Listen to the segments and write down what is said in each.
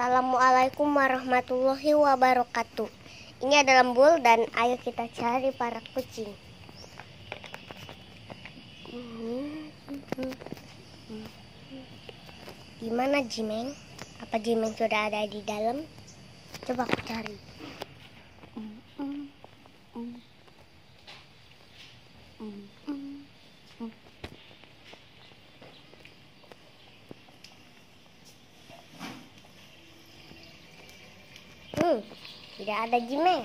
Assalamualaikum warahmatullahi wabarakatuh. Ini adalah Embul dan ayo kita cari para kucing. Gimana Jimeng? Apa Jimeng sudah ada di dalam? Coba aku cari. Tidak ada Jimeng.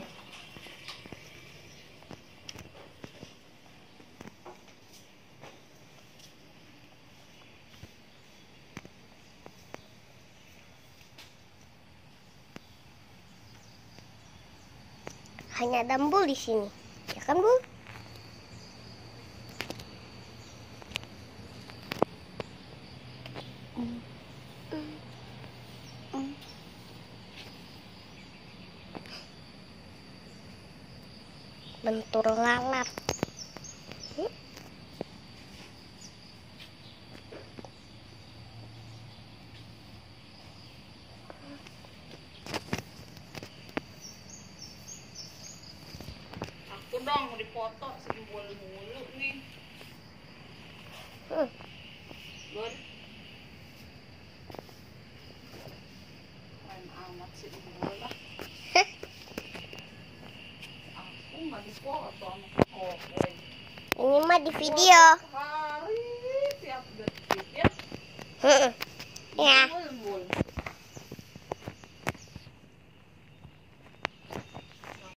Hanya ada Embul di sini, ya kan Bul? Bentur lalat. Aku dong mau dipoto si Embul mulu nih. Gun. Keren amat si Embul lah. Aku nggak dipoto sama kokek. Ini mah di video. Hari tiap detik ya. Ya. Embul